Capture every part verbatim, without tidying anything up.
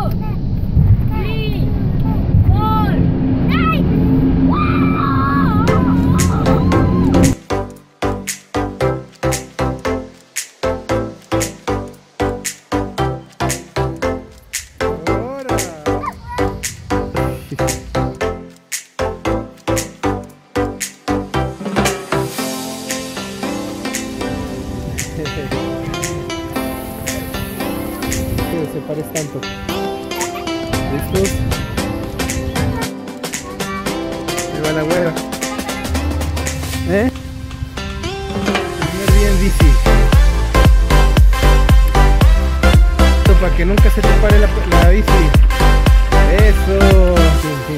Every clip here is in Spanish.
three, four, eight. Que te separes tanto. ¿Listos? Ahí va la güera. ¿Eh? Primer día en bici. Esto para que nunca se te pare la, la bici. Eso. Sí, sí.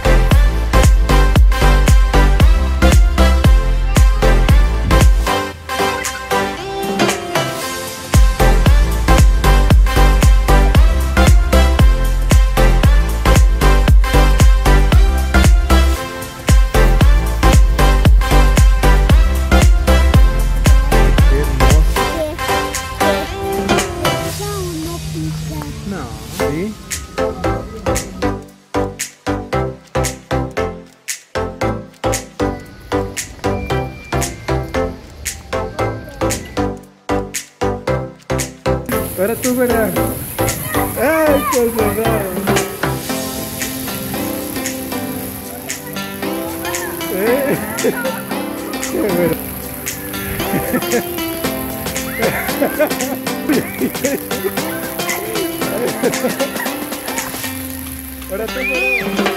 ¿Sí? Ahora tú, ¿verdad? ¡Ay, qué cerrado! ¿Eh? ¡Qué verdad! Ahora tú, ¿verdad?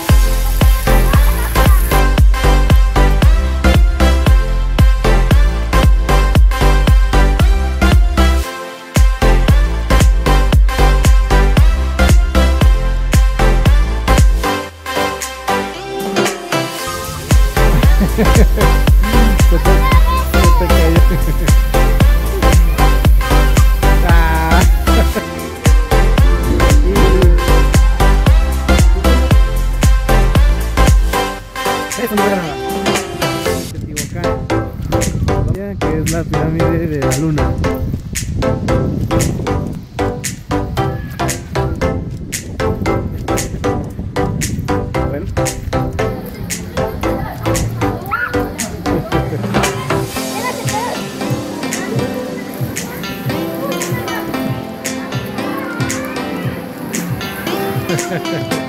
Se te, se te cayó. Ah. Eso no era nada. Se equivocaron. Que es la pirámide de la luna. Bueno. Ha ha ha.